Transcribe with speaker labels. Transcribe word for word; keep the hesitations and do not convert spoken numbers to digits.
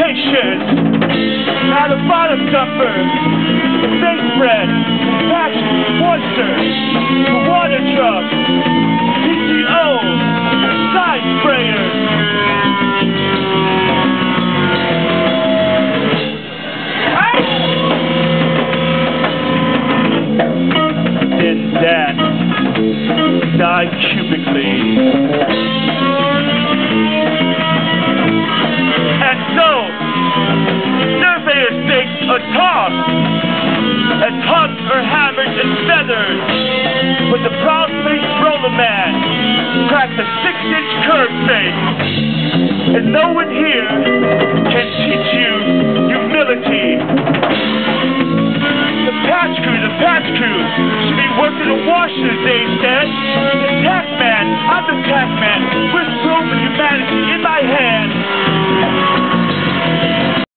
Speaker 1: nation. Now the bottom dumper, the fake bread, patch moisture, the water truck, P T O, side sprayers. Then that died cubically. And so, surveyor stakes are tossed, as hubs are hammered and feathered, but the proud-faced roller man cracks a six-inch curve face, and no one here